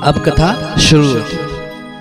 अब कथा शुरू होती है।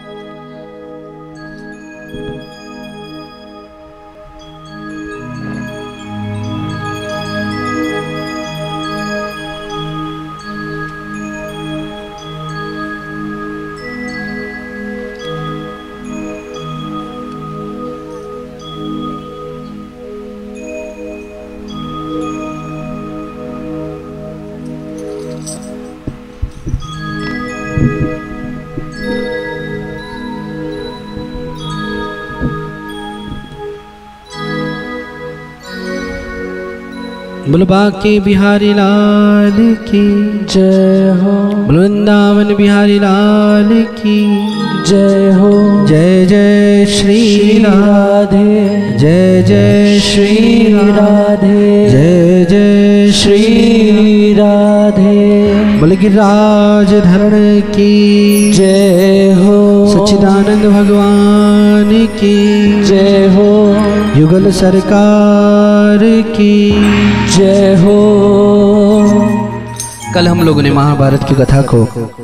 बोलो बांके बिहारी लाल की जय हो। बोलो वृंदावन बिहारी लाल की जय हो। जय जय श्री राधे, जय जय श्री राधे, जय जय श्री राधे। बोलो गिरिराज धरण की जय हो। सच्चिदानंद भगवान की जय हो। युगल सरकार की जय हो। कल हम लोगों ने महाभारत की कथा को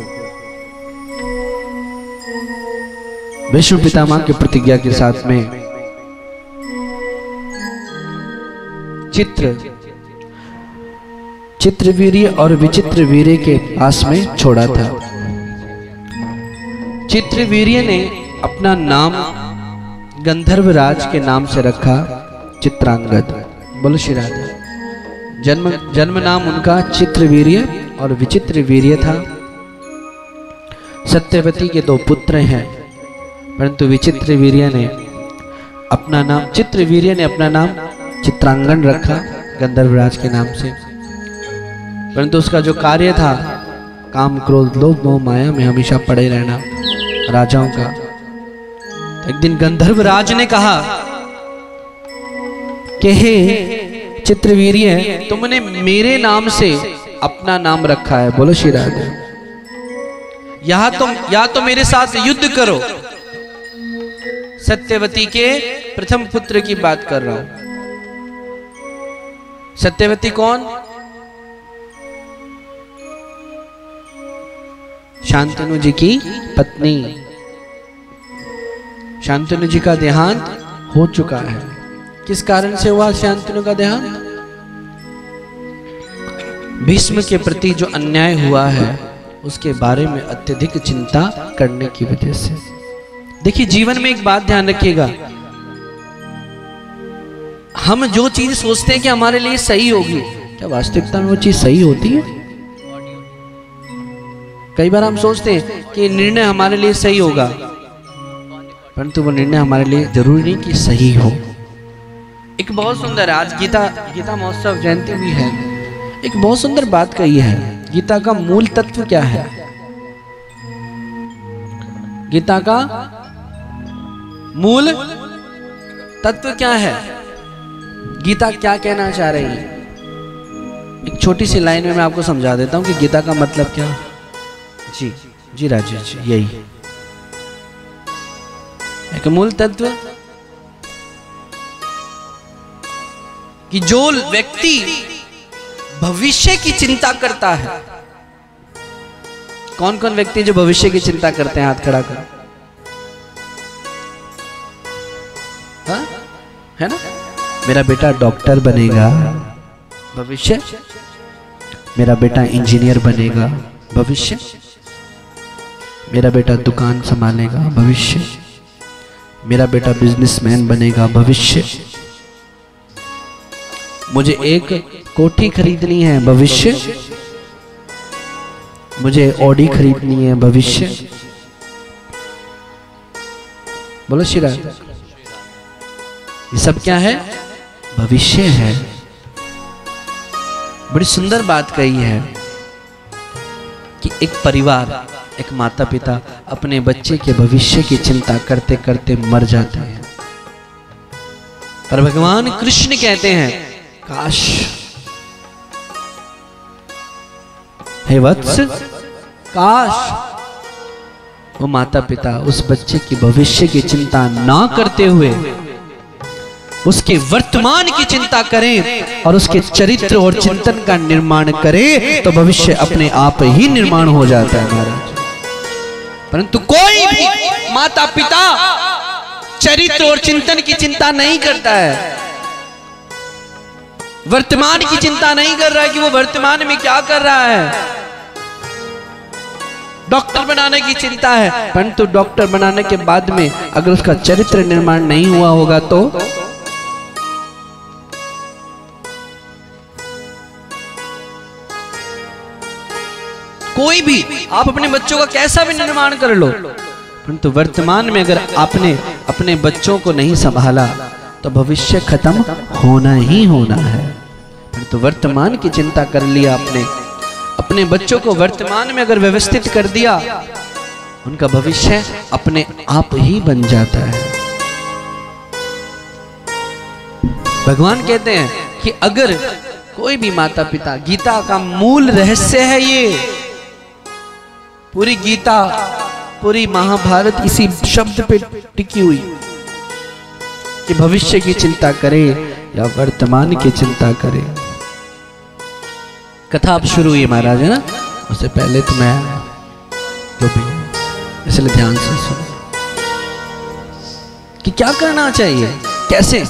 विष्णु पितामह की प्रतिज्ञा के साथ में चित्रवीर्य और विचित्रवीर्य के पास में छोड़ा था। चित्रवीर्य ने अपना नाम गंधर्वराज के नाम से रखा चित्रांगद। बोलो श्री राधे। जन्म नाम उनका चित्रवीर्य और विचित्रवीर्य था। सत्यवती के 2 पुत्र हैं, परंतु विचित्रवीर्य ने अपना नाम चित्रांगन रखा गंधर्वराज के नाम से। परंतु उसका जो कार्य था काम क्रोध लोभ मोह माया में हमेशा पड़े रहना राजाओं का। तो एक दिन गंधर्वराज ने कहा कि हे चित्रवीर्य, तुमने मेरे नाम से अपना नाम रखा है। बोलो श्री राधे। या तो मेरे साथ युद्ध करो। सत्यवती के प्रथम पुत्र की बात कर रहा हूं। सत्यवती कौन? शांतनु जी की पत्नी। शांतनु जी का देहांत हो चुका है। किस कारण से हुआ शांतनु का देहांत? भीष्म के प्रति जो अन्याय हुआ है उसके बारे में अत्यधिक चिंता करने की वजह से। देखिए, जीवन में एक बात ध्यान रखिएगा, हम जो चीज सोचते हैं कि हमारे लिए सही होगी, क्या वास्तविकता में वो चीज सही होती है? कई बार हम सोचते हैं कि निर्णय हमारे लिए सही होगा, परंतु वो निर्णय हमारे लिए जरूरी नहीं कि सही हो। एक बहुत सुंदर, आज गीता महोत्सव जयंती भी है, एक बहुत सुंदर बात कही है। गीता का मूल तत्व क्या है? गीता का मूल तत्व क्या है? गीता क्या कहना चाह रही है? एक छोटी सी लाइन में मैं आपको समझा देता हूं कि गीता का मतलब क्या है। जी राजेश जी, यही एक मूल तत्व कि जो व्यक्ति भविष्य की चिंता करता है। कौन कौन व्यक्ति जो भविष्य की चिंता करते हैं? हाथ खड़ा कर। हाँ? है ना? मेरा बेटा डॉक्टर बनेगा, भविष्य। मेरा बेटा इंजीनियर बनेगा, भविष्य। मेरा बेटा दुकान संभालेगा, भविष्य। मेरा बेटा बिजनेसमैन बनेगा, भविष्य। मुझे एक कोठी खरीदनी है, भविष्य। मुझे ऑडी खरीदनी है, भविष्य। बोलो श्री राधे। ये सब क्या है? भविष्य है। बड़ी सुंदर बात कही है कि एक परिवार, एक माता पिता अपने बच्चे के भविष्य की चिंता करते करते मर जाते हैं। पर भगवान कृष्ण कहते हैं, काश हे वत्स, काश वो माता पिता उस बच्चे की भविष्य की चिंता ना करते हुए उसके वर्तमान की चिंता करें और उसके चरित्र और चिंतन का निर्माण करें, तो भविष्य अपने आप ही निर्माण हो जाता है महाराज। परंतु कोई भी माता पिता चरित्र और चिंतन की चिंता नहीं करता है, वर्तमान की चिंता नहीं कर रहा है कि वो वर्तमान में क्या कर रहा है। डॉक्टर बनाने की चिंता है, परंतु डॉक्टर बनाने के बाद में अगर उसका चरित्र निर्माण नहीं हुआ होगा तो कोई भी आप अपने बच्चों का कैसा भी निर्माण कर लो, परंतु वर्तमान में अगर आपने अपने बच्चों को नहीं संभाला तो भविष्य खत्म होना ही होना है। परंतु वर्तमान की चिंता कर लिया आपने, अपने बच्चों को वर्तमान में अगर व्यवस्थित कर दिया, उनका भविष्य अपने आप ही बन जाता है। भगवान कहते हैं कि अगर कोई भी माता पिता, गीता का मूल रहस्य है ये, पूरी गीता पूरी महाभारत इसी शब्द पे टिकी हुई कि भविष्य की चिंता करे या वर्तमान की चिंता करे। कथा अब शुरू हुई महाराज है ना, उससे पहले तो मैं जो भी इसलिए ध्यान से सुनो कि क्या करना चाहिए, कैसे।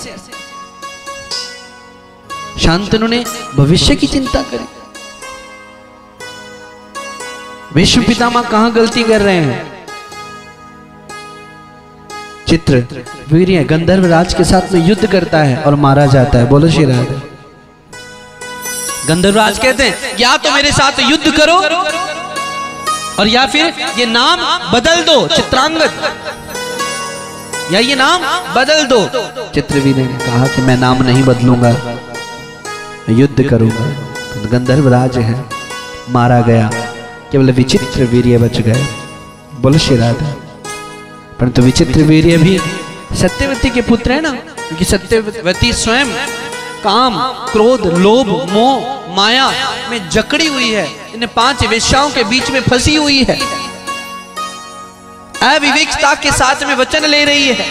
शांतनु ने भविष्य की चिंता करी। विश्व पितामह कहां गलती कर रहे हैं? चित्रवीर्य गंधर्व राज के साथ में युद्ध करता है और मारा जाता है। बोलो श्री राधे। गंधर्व राज कहते हैं या तो मेरे साथ युद्ध करो और या फिर ये नाम बदल दो चित्रांगद, या ये नाम बदल दो। चित्रवीर्य ने कहा कि मैं नाम नहीं बदलूंगा, मैं युद्ध करूंगा। तो गंधर्व राज है, मारा गया, केवल विचित्र वीर्य बच गए। बोलो श्री राधे। परंतु विचित्र वीर्य भी सत्यवती के पुत्र है ना, क्योंकि सत्यवती स्वयं काम, क्रोध, लोभ, मोह, माया में जकड़ी हुई है, इन 5 वेश्याओं के बीच में फंसी हुई है, अविवेकता के साथ में वचन ले रही है,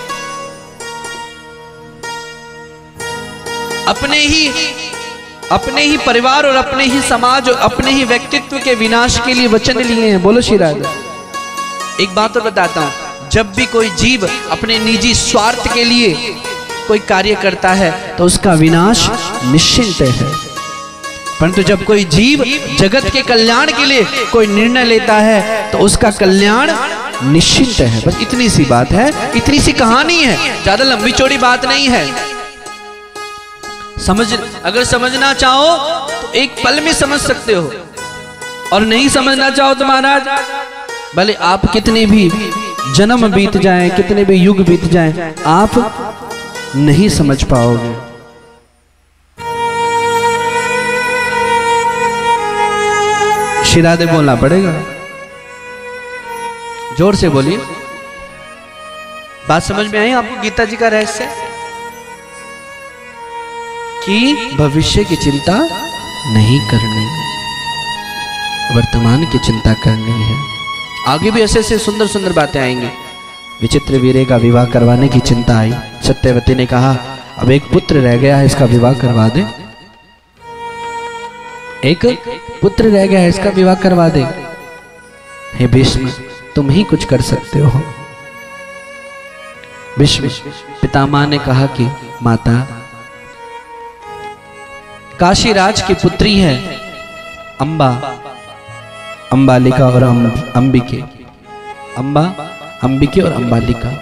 अपने ही परिवार और अपने ही समाज और अपने ही व्यक्तित्व के विनाश के लिए वचन लिए हैं। बोलो श्री राधे। एक बात और बताता हूं, जब भी कोई जीव अपने निजी स्वार्थ के लिए कोई कार्य करता है तो उसका विनाश निश्चित है, परंतु जब कोई जीव जगत के कल्याण के लिए कोई निर्णय लेता है तो उसका कल्याण निश्चित है। बस इतनी सी बात है, इतनी सी कहानी है, ज्यादा लंबी चौड़ी बात नहीं है। अगर समझना चाहो तो एक पल में समझ सकते हो, और नहीं समझना चाहो तो महाराज भले आप कितने भी जन्म बीत जाएं, कितने भी युग बीत जाएं, आप नहीं समझ पाओगे। श्री राधे बोलना पड़ेगा, जोर से बोलिए। बात समझ में आई आपको गीता जी का रहस्य? कि भविष्य की चिंता नहीं करनी, वर्तमान की चिंता करनी है। आगे भी ऐसे सुंदर सुंदर बातें आएंगी। विचित्र वीर्य का विवाह करवाने की चिंता आई। सत्यवती ने कहा अब एक पुत्र रह गया है, इसका विवाह करवा दे। एक पुत्र रह गया है, इसका विवाह करवा दे। हे भीष्म, तुम ही कुछ कर सकते हो। भीष्म पितामह ने कहा कि माता, काशीराज की पुत्री है अंबा, अंबालिका और अंबिके, अंबा, अंबिके और अंबालिका।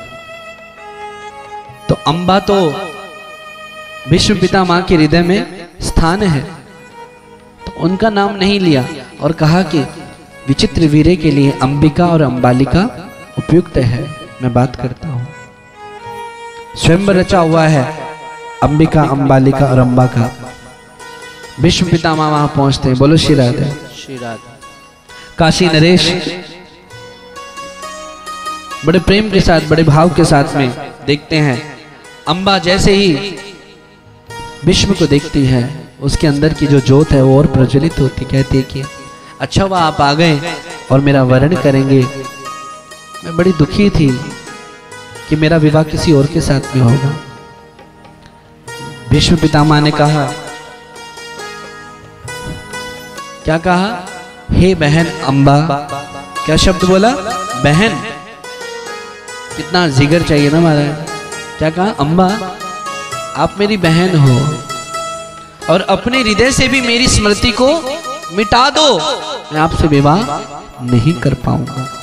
तो अंबा तो विश्व पितामह के हृदय में स्थान है, तो उनका नाम नहीं लिया और कहा कि विचित्र वीर्य के लिए अंबिका और अंबालिका उपयुक्त है। मैं बात करता हूं, स्वयं रचा हुआ है अंबिका, अंबालिका और अंबा का। विश्व पितामह वहां पहुंचते हैं। बोलो श्री राधे। श्री राधे। काशी नरेश बड़े प्रेम के साथ, बड़े भाव के साथ में देखते हैं। अंबा जैसे ही विश्व को देखती है, उसके अंदर की जो ज्योत है वो और प्रज्वलित होती। कहती है कि अच्छा हुआ आप आ गए और मेरा वरण करेंगे। मैं बड़ी दुखी थी कि मेरा विवाह किसी और के साथ में होगा। भीष्म पितामह ने कहा, क्या कहा? हे बहन अंबा। क्या शब्द बोला? बहन, कितना जिगर चाहिए ना महाराज। क्या कहा? अम्बा आप मेरी बहन हो और अपने हृदय से भी मेरी स्मृति को मिटा दो, मैं आपसे विवाह नहीं कर पाऊंगा।